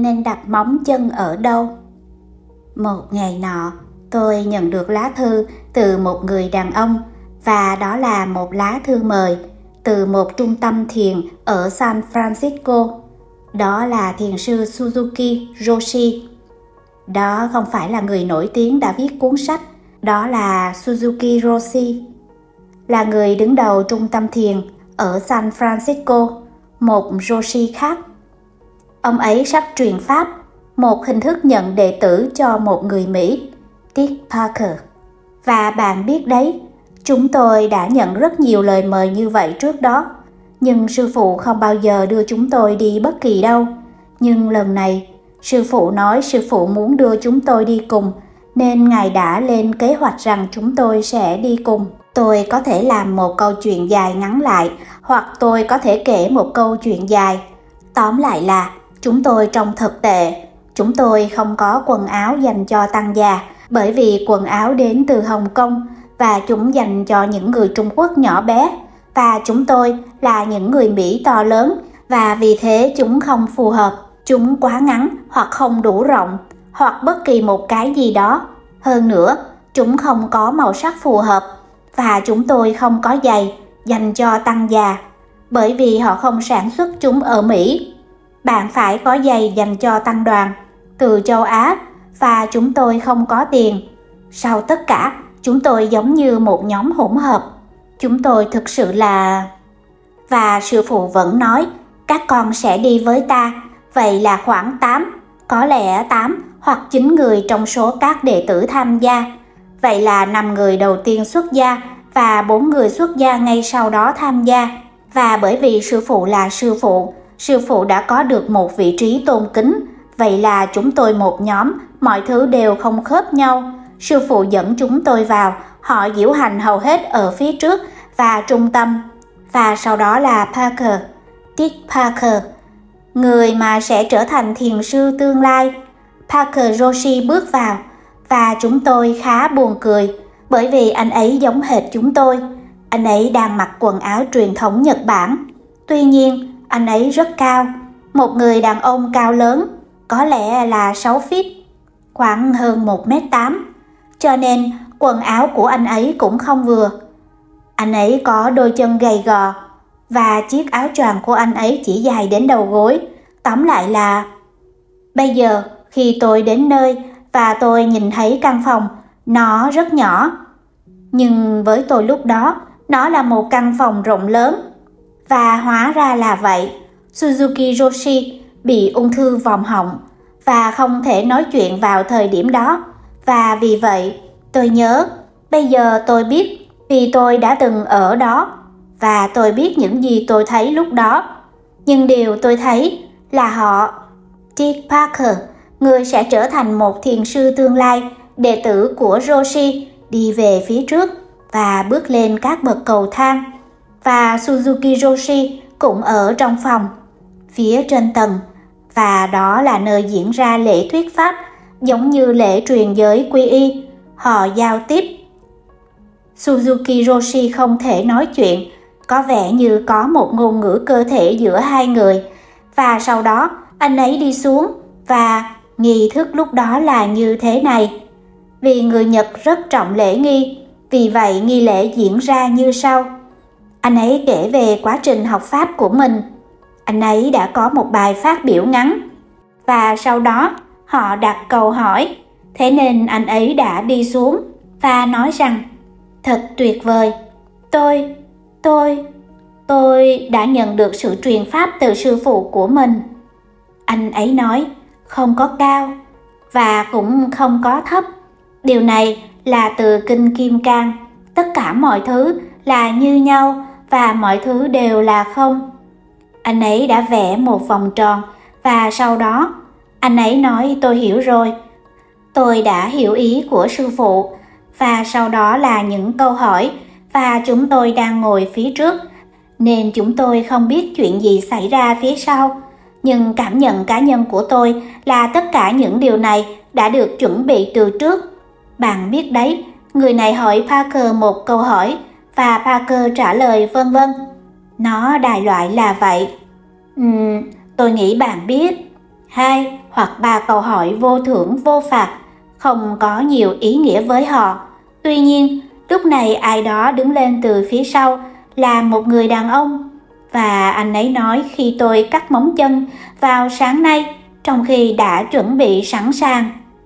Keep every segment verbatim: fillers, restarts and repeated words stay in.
nên đặt móng chân ở đâu. Một ngày nọ, tôi nhận được lá thư từ một người đàn ông, và đó là một lá thư mời từ một trung tâm thiền ở San Francisco. Đó là thiền sư Suzuki Roshi. Đó không phải là người nổi tiếng đã viết cuốn sách, đó là Suzuki Roshi, là người đứng đầu trung tâm thiền ở San Francisco, một Roshi khác. Ông ấy sắp truyền pháp, một hình thức nhận đệ tử cho một người Mỹ, Dick Parker. Và bạn biết đấy, chúng tôi đã nhận rất nhiều lời mời như vậy trước đó, nhưng sư phụ không bao giờ đưa chúng tôi đi bất kỳ đâu. Nhưng lần này, sư phụ nói sư phụ muốn đưa chúng tôi đi cùng, nên Ngài đã lên kế hoạch rằng chúng tôi sẽ đi cùng. Tôi có thể làm một câu chuyện dài ngắn lại, hoặc tôi có thể kể một câu chuyện dài. Tóm lại là, chúng tôi trông thật tệ. Chúng tôi không có quần áo dành cho tăng già, bởi vì quần áo đến từ Hồng Kông, và chúng dành cho những người Trung Quốc nhỏ bé. Và chúng tôi là những người Mỹ to lớn, và vì thế chúng không phù hợp. Chúng quá ngắn, hoặc không đủ rộng, hoặc bất kỳ một cái gì đó. Hơn nữa, chúng không có màu sắc phù hợp, và chúng tôi không có giày dành cho tăng già, bởi vì họ không sản xuất chúng ở Mỹ. Bạn phải có giày dành cho tăng đoàn từ châu Á, và chúng tôi không có tiền. Sau tất cả, chúng tôi giống như một nhóm hỗn hợp. Chúng tôi thực sự là... Và sư phụ vẫn nói, các con sẽ đi với ta. Vậy là khoảng tám, có lẽ tám hoặc chín người trong số các đệ tử tham gia. Vậy là năm người đầu tiên xuất gia, và bốn người xuất gia ngay sau đó tham gia. Và bởi vì sư phụ là sư phụ, sư phụ đã có được một vị trí tôn kính. Vậy là chúng tôi một nhóm, mọi thứ đều không khớp nhau. Sư phụ dẫn chúng tôi vào, họ diễu hành hầu hết ở phía trước và trung tâm. Và sau đó là Parker, Dick Parker, người mà sẽ trở thành thiền sư tương lai. Parker Roshi bước vào, và chúng tôi khá buồn cười, bởi vì anh ấy giống hệt chúng tôi. Anh ấy đang mặc quần áo truyền thống Nhật Bản. Tuy nhiên, anh ấy rất cao, một người đàn ông cao lớn, có lẽ là sáu feet, khoảng hơn một mét tám. Cho nên quần áo của anh ấy cũng không vừa. Anh ấy có đôi chân gầy gò, và chiếc áo choàng của anh ấy chỉ dài đến đầu gối. Tóm lại là... Bây giờ, khi tôi đến nơi và tôi nhìn thấy căn phòng, nó rất nhỏ. Nhưng với tôi lúc đó, nó là một căn phòng rộng lớn. Và hóa ra là vậy. Suzuki Roshi bị ung thư vòm họng và không thể nói chuyện vào thời điểm đó. Và vì vậy, tôi nhớ, bây giờ tôi biết vì tôi đã từng ở đó, và tôi biết những gì tôi thấy lúc đó. Nhưng điều tôi thấy là họ, Dick Parker, người sẽ trở thành một thiền sư tương lai, đệ tử của Roshi, đi về phía trước và bước lên các bậc cầu thang. Và Suzuki Roshi cũng ở trong phòng, phía trên tầng, và đó là nơi diễn ra lễ thuyết pháp, giống như lễ truyền giới quy y. Họ giao tiếp. Suzuki Roshi không thể nói chuyện, có vẻ như có một ngôn ngữ cơ thể giữa hai người. Và sau đó, anh ấy đi xuống, và nghi thức lúc đó là như thế này. Vì người Nhật rất trọng lễ nghi, vì vậy nghi lễ diễn ra như sau. Anh ấy kể về quá trình học pháp của mình. Anh ấy đã có một bài phát biểu ngắn, và sau đó họ đặt câu hỏi. Thế nên anh ấy đã đi xuống và nói rằng, thật tuyệt vời, tôi, tôi, tôi đã nhận được sự truyền pháp từ sư phụ của mình. Anh ấy nói, không có cao và cũng không có thấp. Điều này là từ Kinh Kim Cang. Tất cả mọi thứ là như nhau và mọi thứ đều là không. Anh ấy đã vẽ một vòng tròn, và sau đó anh ấy nói tôi hiểu rồi. Tôi đã hiểu ý của sư phụ, và sau đó là những câu hỏi, và chúng tôi đang ngồi phía trước, nên chúng tôi không biết chuyện gì xảy ra phía sau. Nhưng cảm nhận cá nhân của tôi là tất cả những điều này đã được chuẩn bị từ trước. Bạn biết đấy, người này hỏi Parker một câu hỏi, và Parker trả lời vân vân. Nó đại loại là vậy. Uhm, tôi nghĩ bạn biết. Hai, hoặc ba câu hỏi vô thưởng vô phạt, không có nhiều ý nghĩa với họ. Tuy nhiên, lúc này ai đó đứng lên từ phía sau là một người đàn ông, và anh ấy nói khi tôi cắt móng chân vào sáng nay, trong khi đã chuẩn bị sẵn sàng.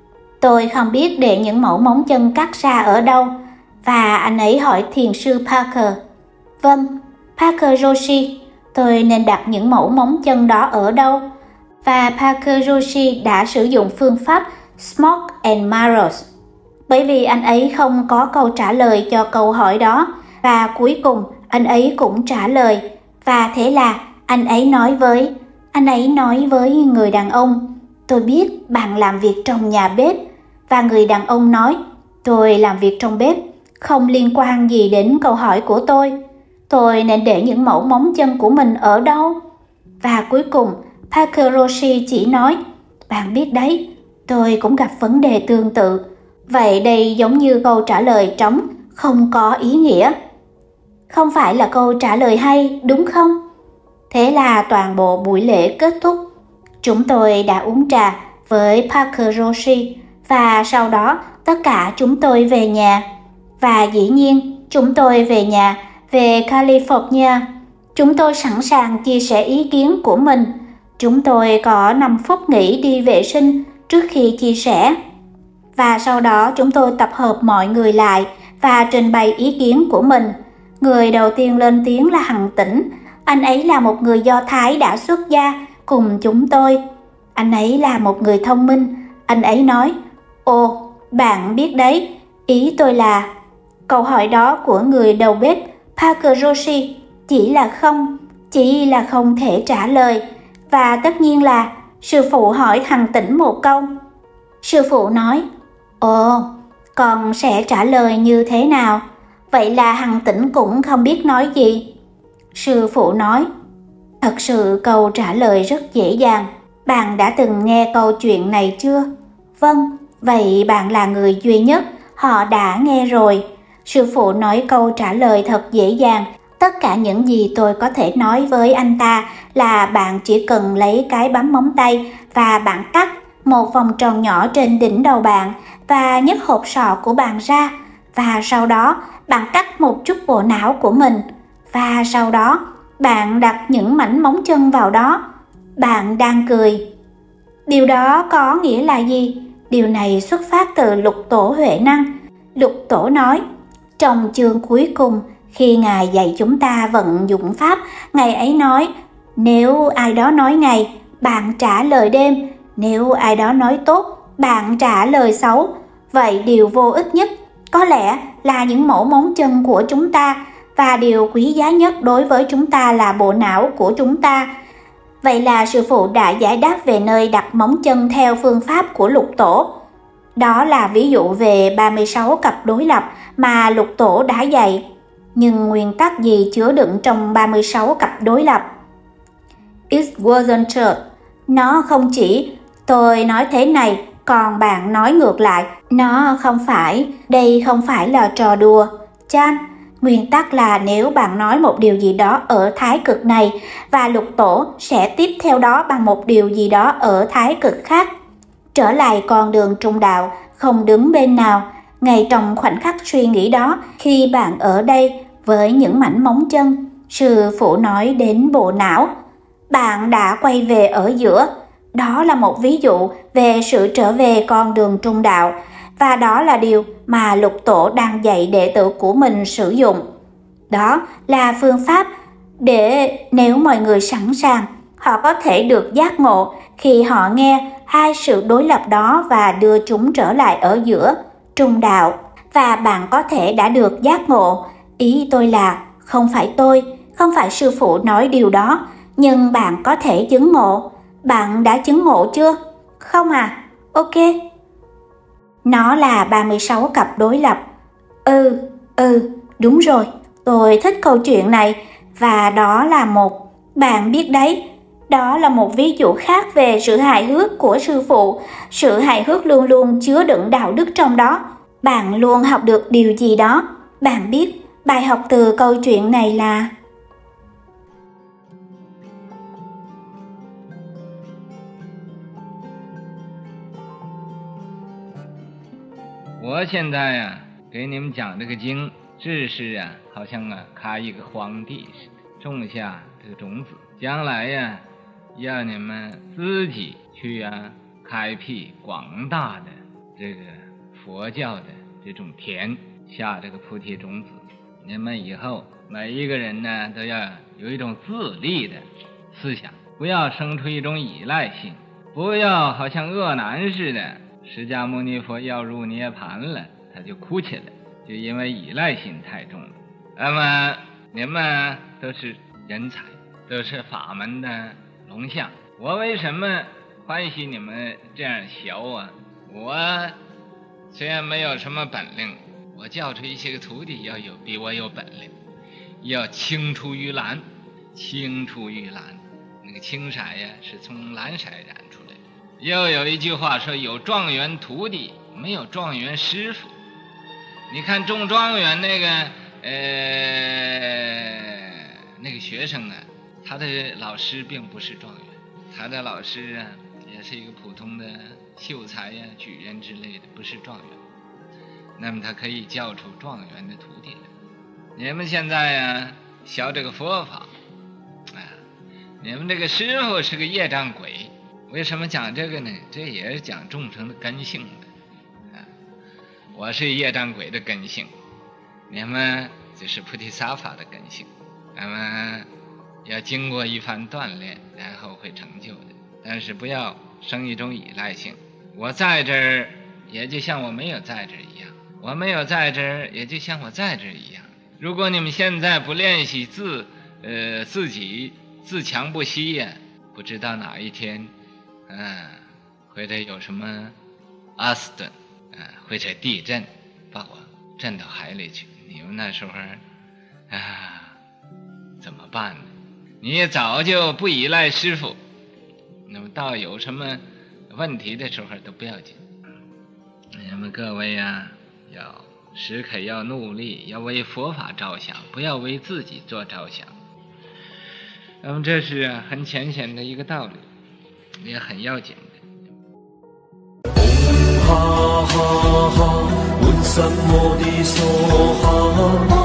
Tôi không biết để những mẫu móng chân cắt ra ở đâu, và anh ấy hỏi thiền sư Parker. Vâng, Parker Joshi, tôi nên đặt những mẫu móng chân đó ở đâu? Và Parker Joshi đã sử dụng phương pháp Smoke and Mirrors. Bởi vì anh ấy không có câu trả lời cho câu hỏi đó, và cuối cùng anh ấy cũng trả lời. Và thế là anh ấy nói với anh ấy nói với người đàn ông, tôi biết bạn làm việc trong nhà bếp. Và người đàn ông nói, tôi làm việc trong bếp, không liên quan gì đến câu hỏi của tôi. Tôi nên để những mẫu móng chân của mình ở đâu? Và cuối cùng, Parker Joshi chỉ nói, bạn biết đấy, tôi cũng gặp vấn đề tương tự. Vậy đây giống như câu trả lời trống, không có ý nghĩa. Không phải là câu trả lời hay, đúng không? Thế là toàn bộ buổi lễ kết thúc. Chúng tôi đã uống trà với Parker Joshi, và sau đó tất cả chúng tôi về nhà. Và dĩ nhiên, chúng tôi về nhà, về California. Chúng tôi sẵn sàng chia sẻ ý kiến của mình. Chúng tôi có năm phút nghỉ đi vệ sinh trước khi chia sẻ. Và sau đó chúng tôi tập hợp mọi người lại và trình bày ý kiến của mình. Người đầu tiên lên tiếng là Hằng Tĩnh. Anh ấy là một người Do Thái đã xuất gia cùng chúng tôi. Anh ấy là một người thông minh. Anh ấy nói, ồ, bạn biết đấy, ý tôi là... Câu hỏi đó của người đầu bếp Parker Joshi chỉ là không, chỉ là không thể trả lời. Và tất nhiên là sư phụ hỏi Hằng Tĩnh một câu. Sư phụ nói, ồ, con sẽ trả lời như thế nào? Vậy là Hằng Tĩnh cũng không biết nói gì. Sư phụ nói, thật sự câu trả lời rất dễ dàng. Bạn đã từng nghe câu chuyện này chưa? Vâng, vậy bạn là người duy nhất họ đã nghe rồi. Sư phụ nói câu trả lời thật dễ dàng. Tất cả những gì tôi có thể nói với anh ta là bạn chỉ cần lấy cái bấm móng tay và bạn cắt một vòng tròn nhỏ trên đỉnh đầu bạn và nhấc hộp sọ của bạn ra, và sau đó bạn cắt một chút bộ não của mình, và sau đó bạn đặt những mảnh móng chân vào đó. Bạn đang cười. Điều đó có nghĩa là gì? Điều này xuất phát từ Lục Tổ Huệ Năng. Lục Tổ nói, trong chương cuối cùng, khi Ngài dạy chúng ta vận dụng Pháp, Ngài ấy nói, nếu ai đó nói ngày, bạn trả lời đêm. Nếu ai đó nói tốt, bạn trả lời xấu. Vậy điều vô ích nhất có lẽ là những mẫu móng chân của chúng ta, và điều quý giá nhất đối với chúng ta là bộ não của chúng ta. Vậy là sư phụ đã giải đáp về nơi đặt móng chân theo phương pháp của Lục Tổ. Đó là ví dụ về ba mươi sáu cặp đối lập mà Lục Tổ đã dạy. Nhưng nguyên tắc gì chứa đựng trong ba mươi sáu cặp đối lập? It wasn't true. Nó không chỉ tôi nói thế này, còn bạn nói ngược lại. Nó không phải, đây không phải là trò đùa. Chan, nguyên tắc là nếu bạn nói một điều gì đó ở thái cực này, và Lục Tổ sẽ tiếp theo đó bằng một điều gì đó ở thái cực khác. Trở lại con đường trung đạo, không đứng bên nào. Ngay trong khoảnh khắc suy nghĩ đó, khi bạn ở đây với những mảnh móng chân, sư phụ nói đến bộ não. Bạn đã quay về ở giữa. Đó là một ví dụ về sự trở về con đường trung đạo, và đó là điều mà Lục Tổ đang dạy đệ tử của mình sử dụng. Đó là phương pháp để nếu mọi người sẵn sàng, họ có thể được giác ngộ khi họ nghe hai sự đối lập đó và đưa chúng trở lại ở giữa, trung đạo. Và bạn có thể đã được giác ngộ. Ý tôi là không phải tôi, không phải sư phụ nói điều đó, nhưng bạn có thể chứng ngộ. Bạn đã chứng ngộ chưa? Không à? Ok. Nó là ba mươi sáu cặp đối lập. Ừ, ừ, đúng rồi. Tôi thích câu chuyện này. Và đó là một, bạn biết đấy, đó là một ví dụ khác về sự hài hước của sư phụ. Sự hài hước luôn luôn chứa đựng đạo đức trong đó. Bạn luôn học được điều gì đó. Bạn biết, bài học từ câu chuyện này là... 我现在呀、啊、给你们讲这个经，只是啊好像啊开一个荒地似的，种下这个种子，将来呀、啊、要你们自己去啊开辟广大的这个佛教的这种田，下这个菩提种子。你们以后每一个人呢都要有一种自立的思想，不要生出一种依赖性，不要好像恶男似的，释迦牟尼佛要入涅盘了他就哭起来，就因为依赖性太重了。那么你们都是人才，都是法门的龙象，我为什么欢喜你们这样学啊？我虽然没有什么本领，我教出一些个徒弟要有比我有本领，要青出于蓝。青出于蓝，那个青色呀是从蓝色染出来的。又有一句话说，有状元徒弟，没有状元师傅。你看种状元那个呃那个学生啊，他的老师并不是状元，他的老师啊也是一个普通的秀才呀、举人之类的，不是状元。那么他可以教出状元的徒弟来。你们现在呀学这个佛法啊，你们这个师傅是个业障鬼。为什么讲这个呢？这也是讲众生的根性的啊。我是业障鬼的根性，你们就是菩提萨法的根性。那么要经过一番锻炼，然后会成就的。但是不要生一种依赖性，我在这儿也就像我没有在这儿一样，我没有在这儿也就像我在这儿一样。如果你们现在不练习自呃自己自强不息呀，不知道哪一天嗯或者有什么阿斯顿啊或者地震把我震到海里去，你们那时候啊怎么办呢？你也早就不依赖师傅，那么到有什么问题的时候都不要紧。你们各位呀、啊，要时刻要努力，要为佛法着想，不要为自己做着想。那么这是很浅显的一个道理，也很要紧的。 哈哈哈，温萨摩地梭哈。